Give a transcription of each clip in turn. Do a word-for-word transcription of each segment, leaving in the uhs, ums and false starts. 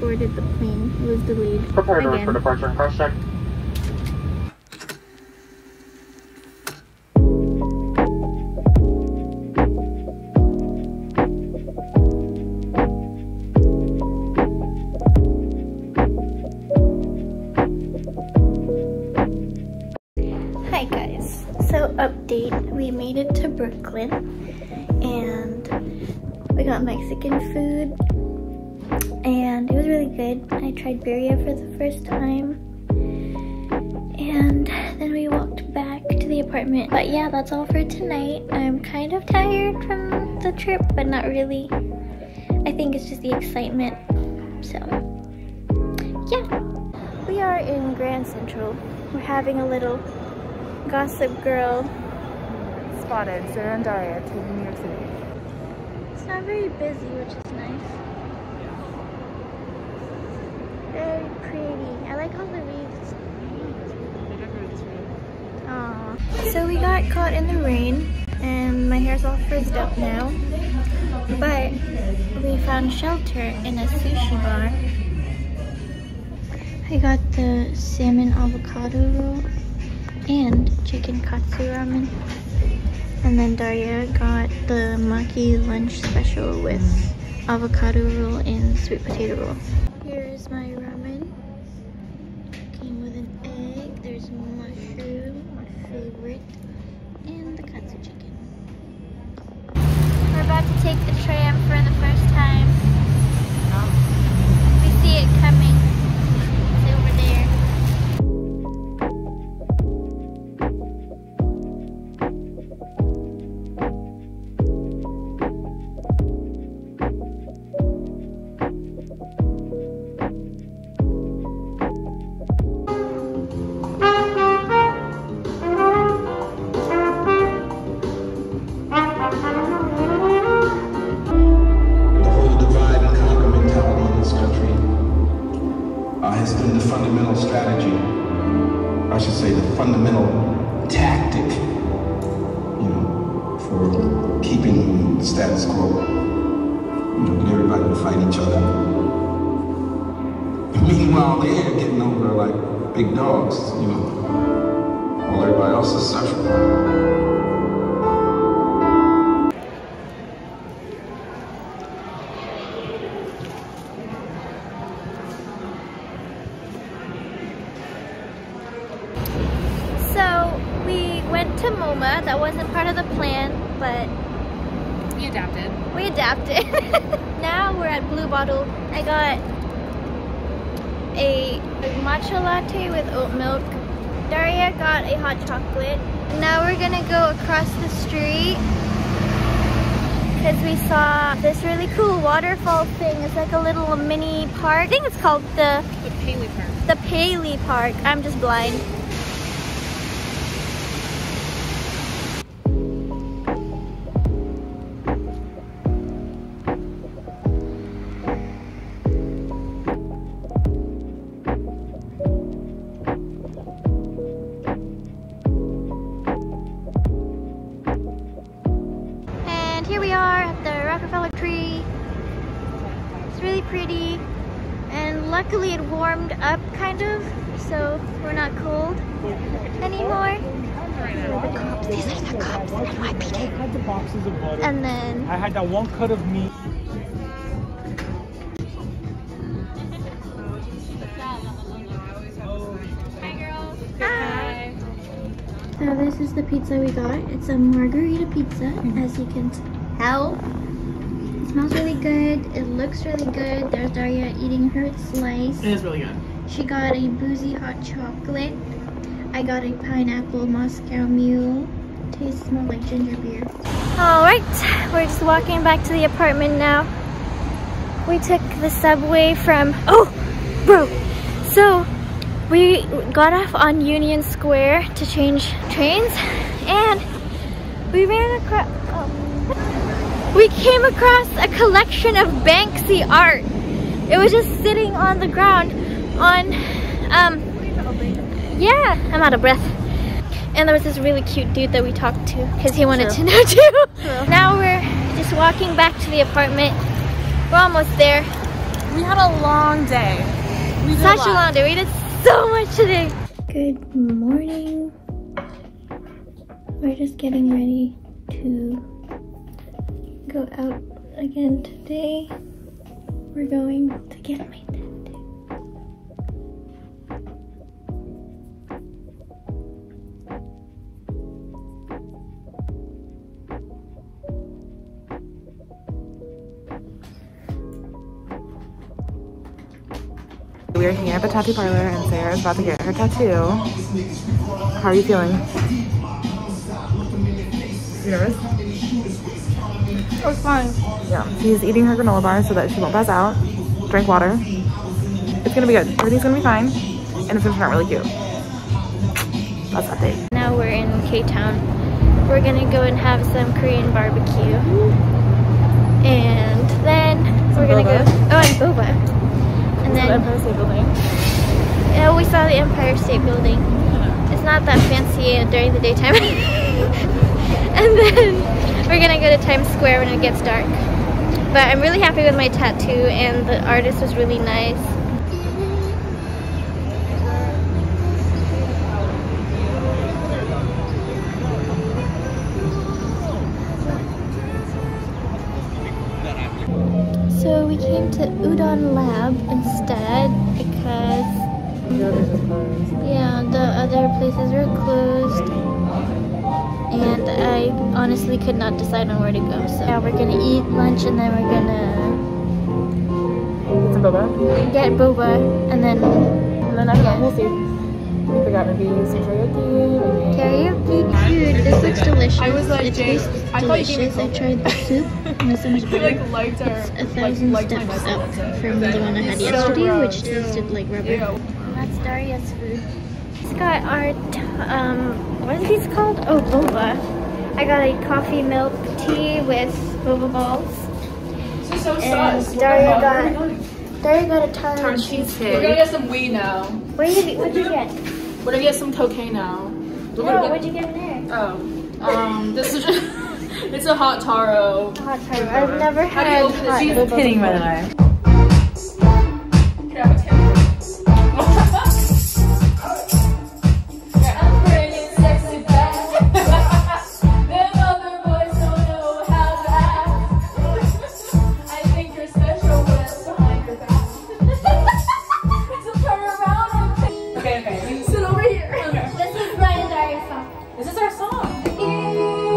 boarded the plane. It was delayed. Prepare doors for departure and cross check. Hi guys, so update, we made it to Brooklyn and we got Mexican food and it was really good. I tried birria for the first time and then we walked back to the apartment. But yeah, that's all for tonight. I'm kind of tired from the trip, but not really. I think it's just the excitement. So yeah, we are in Grand Central. We're having a little Gossip Girl. Spotted Sarah and Daria taking New York City. It's not very busy, which is nice. Very pretty. I like all the wreaths. Aww. So we got caught in the rain and my hair's all frizzed up now. But we found shelter in a sushi bar. I got the salmon avocado roll and chicken katsu ramen. And then Daria got the maki lunch special with avocado roll and sweet potato roll. Here's my ramen. Came with an egg, there's mushroom, my favorite, and the katsu chicken. We're about to take the tram for the first time. We see it coming. It's over there. Has been the fundamental strategy, I should say the fundamental tactic, you know, for keeping the status quo. You know, get everybody to fight each other. And meanwhile, they're getting over like big dogs, you know, while everybody else is suffering. To MoMA, that wasn't part of the plan, but we adapted. We adapted. Now we're at Blue Bottle. I got a, a matcha latte with oat milk. Daria got a hot chocolate. Now we're gonna go across the street because we saw this really cool waterfall thing. It's like a little mini park. I think it's called the the Paley Park. The Paley Park. I'm just blind. Tree. It's really pretty and luckily it warmed up kind of, so we're not cold anymore. The cops, these are the cops, N Y P D. I had the boxes of butter. And then I had that one cut of meat. Hi girls. Hi. So this is the pizza we got. It's a margarita pizza, as you can tell. It smells really good. It looks really good. There's Daria eating her slice. It is really good. She got a boozy hot chocolate. I got a pineapple Moscow Mule. Tastes more like ginger beer. Alright, we're just walking back to the apartment now. We took the subway from, oh, bro. So we got off on Union Square to change trains and we ran across, oh. We came across a collection of Banksy art. It was just sitting on the ground on, um, yeah, I'm out of breath. And there was this really cute dude that we talked to because he wanted True. to know too. True. Now we're just walking back to the apartment. We're almost there. We had a long day. We did Such a a long day. We did so much today. Good morning. We're just getting ready to go out again today. We're going to get my tattoo. We are here at the tattoo parlor and Sarah is about to get her tattoo. How are you feeling? You nervous? Oh, it's fine. Yeah. She's eating her granola bar so that she won't pass out. Drink water. It's gonna be good. Everything's gonna be fine. And it's gonna turn out really cute. That's that day. Now we're in K-Town. We're gonna go and have some Korean barbecue. And then Some we're gonna boba. go. Oh, and boba. And The then Empire State Building. yeah, we saw the Empire State Building. It's not that fancy during the daytime. And then we're gonna go to Times Square when it gets dark. But I'm really happy with my tattoo and the artist was really nice. So we came to Udon Lab instead because yeah, the other places were closed and I honestly could not decide on where to go. So yeah, we're gonna eat lunch and then we're gonna Get some boba. get boba and then And then I don't know, we'll see. We forgot maybe some karaoke, maybe. karaoke. Dude, this looks delicious. I was like, it Jay, tastes I thought you gave me delicious. I coke. tried the soup. It was so much We better. like liked our It's a like, thousand liked my steps message, up that's it. from the one I had So yesterday, gross. which tasted like rubber. Ew. And that's Daria's food. Just got our, um, what are these called? Oh, boba. I got a coffee milk tea with boba balls. This is so And sus. Daria got, Daria got a ton Tart of cheesecake. We're gonna get some weed now. What did you, what'd you get? We're gonna get some cocaine now. We're No, gonna what'd get, you get in there? oh, um, this is just, it's a hot taro. Hot taro. I've never How do you had open it? hot She's boba kidding, by before. the way. Can I have a tip? I'm bringing sexy back. Them other boys don't know how to act. I think you're special when it's behind your back. So turn around and pick. Okay, okay. You sit over here. Okay. This is Brian Daria's song. This is our song. In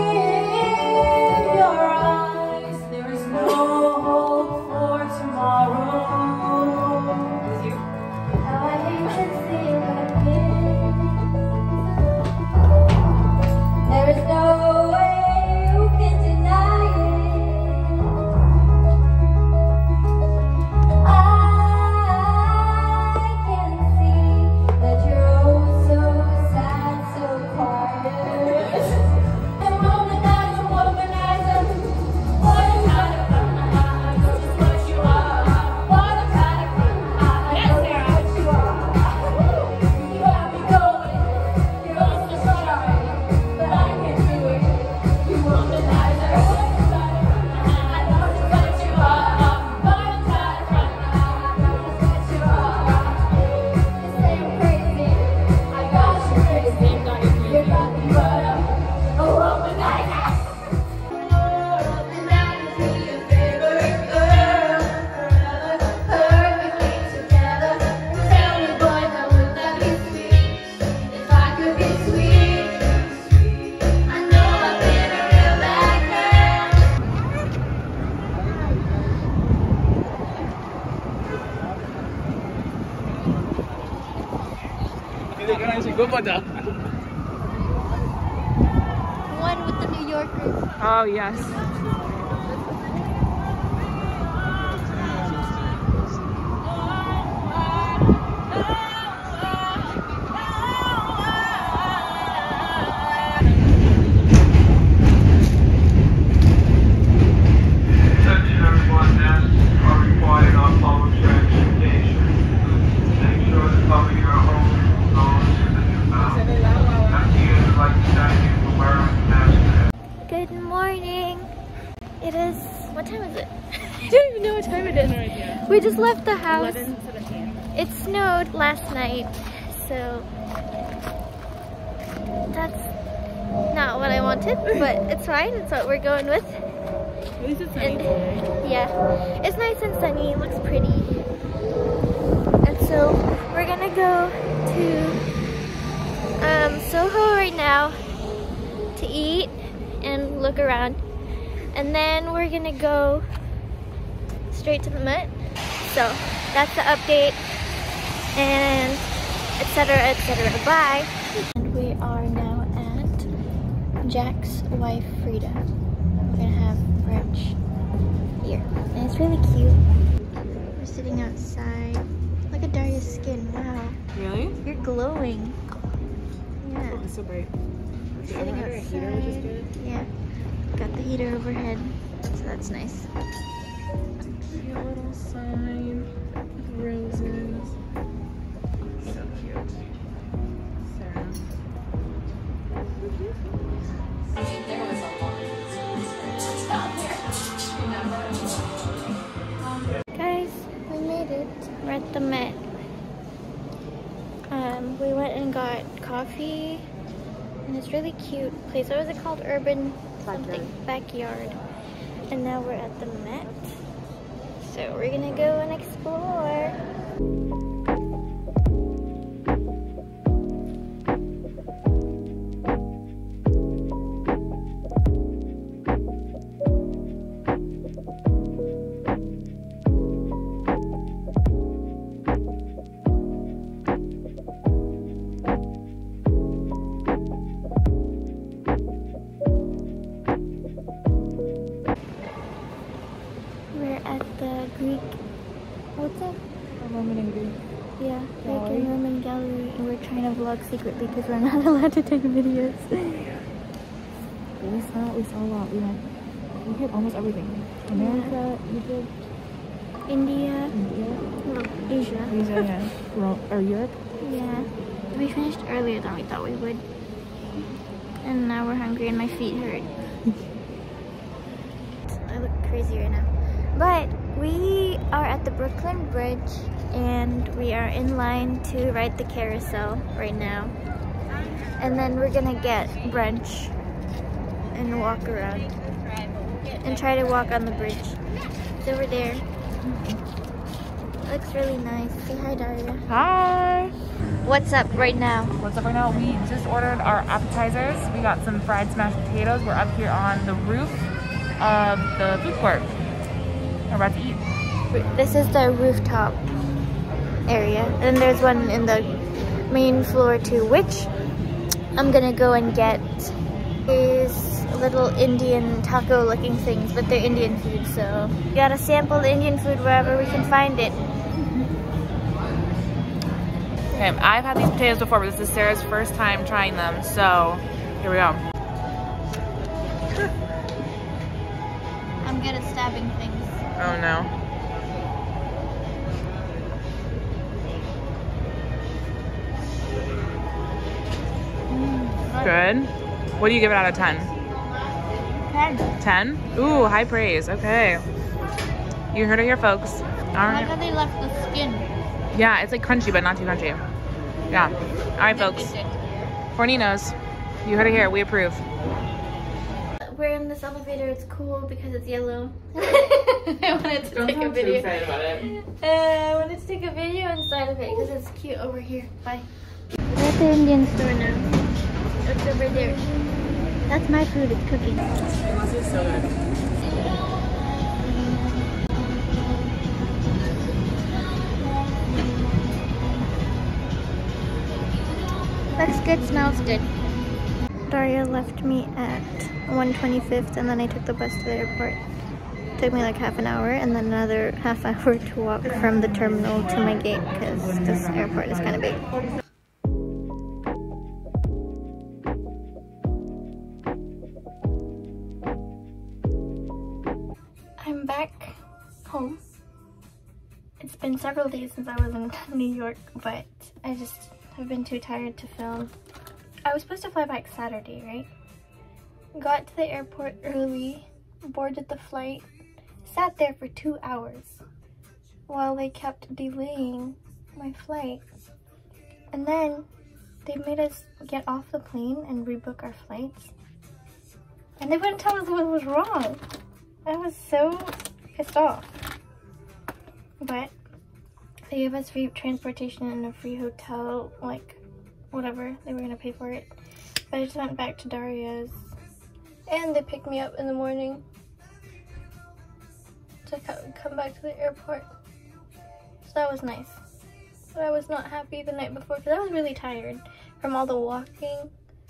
your eyes, there is no hope for tomorrow. This is you. How I hate to see it like this. There is no way you can deny it. I can see that you're oh so sad, so quiet. And womanizer, womanizer, what a kind of fun, just what you are. What a kind of fun, just what you are. You have me going, you're also just trying, but I can't do it. You womanizer, what a kind of fun, just what you are. What a kind of fun, just what you are. You say I'm crazy, I got you crazy. You got me but I'm a womanizer. One with the New Yorkers. Oh, yes. Attention everyone, masks are required on public transportation. Make sure to cover your own nose and your mouth. At the end, I'd like to thank you for wearing masks. Good morning. It is, what time is it? I don't even know what time it is. No idea. We just left the house. eleven seventeen. It snowed last night, so that's not what I wanted, but it's fine. It's what we're going with. At least it's sunny And today. yeah, it's nice and sunny. It looks pretty. And so we're gonna go to um, Soho right now to eat and look around, and then we're gonna go straight to the Met. So that's the update, and etc, etc. Bye. And we are now at Jack's wife Frida. We're gonna have brunch here, and it's really cute. We're sitting outside. Look at Daria's skin. Wow, Really? you're glowing. Yeah. Oh, it's so bright. Sitting outside. Yeah, got the heater overhead, so that's nice. Cute little sign with roses. So cute. Sarah. Guys, we made it. We're at the Met. Um, we went and got coffee, and it's really cute place. What was it called? Urban something backyard. And now we're at the Met. So we're gonna go and explore. Greek, what's that? Roman and Greek. Yeah, Greek Gallery. and Roman gallery. And we're trying to vlog secretly because we're not allowed to take videos. We saw, we saw a lot. We went, we hit almost everything. America, Egypt, India, India, no, Asia. Asia, yeah. Ro or Europe. Yeah, we finished earlier than we thought we would. And now we're hungry and my feet hurt. I look crazy right now. But we are at the Brooklyn Bridge and we are in line to ride the carousel right now. And then we're gonna get brunch and walk around and try to walk on the bridge. It's over there. It looks really nice. Say hi, Daria. Hi. What's up right now? What's up right now? We just ordered our appetizers. We got some fried smashed potatoes. We're up here on the roof of the food court. We're about to eat. This is the rooftop area, and there's one in the main floor too, which I'm gonna go and get. These little Indian taco looking things, but they're Indian food, so you gotta sample the Indian food wherever we can find it. Okay, I've had these potatoes before, but this is Sarah's first time trying them, so here we go. I'm good at stabbing things. Oh no. Good. What do you give it out of ten? ten. ten? Ooh, high praise. Okay. You heard it here, folks. All I like right. how they left the skin. Yeah, it's like crunchy, but not too crunchy. Yeah. All right, folks. Forninos, you heard it here. We approve. We're in this elevator. It's cool because it's yellow. I wanted to take a video. excited about it. Uh, I wanted to take a video inside of it because it's cute over here. Bye. We're at the Indian store now. It's over there. That's my food. It's cooking. This is so good. Looks good, smells good. Daria left me at one twenty-fifth and then I took the bus to the airport. It took me like half an hour and then another half hour to walk from the terminal to my gate because this airport is kind of big. I'm back home. It's been several days since I was in New York, but I just have been too tired to film. I was supposed to fly back Saturday, right? Got to the airport early, boarded the flight, sat there for two hours while they kept delaying my flight. And then they made us get off the plane and rebook our flights. And they wouldn't tell us what was wrong. I was so pissed off. But they gave us free transportation and a free hotel, like whatever, they were gonna pay for it. But I just went back to Daria's and they picked me up in the morning to come back to the airport. So that was nice. But I was not happy the night before because I was really tired from all the walking.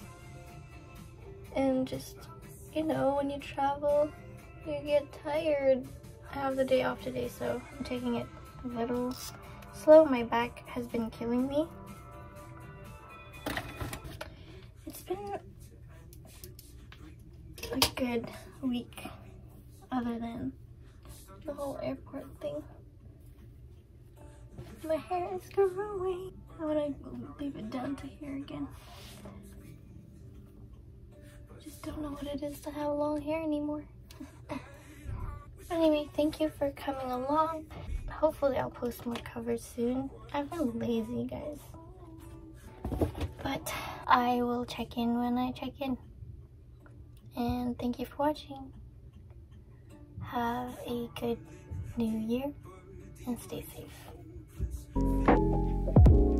And just, you know, when you travel, you get tired. I have the day off today, so I'm taking it a little slow. My back has been killing me. It's been a good week other than the whole airport thing. My hair is growing. I want to leave it down to here again. Just don't know what it is to have long hair anymore. Anyway, thank you for coming along. Hopefully I'll post more covers soon. I've been lazy, guys. But I will check in when I check in. And thank you for watching. Have a good new year and stay safe.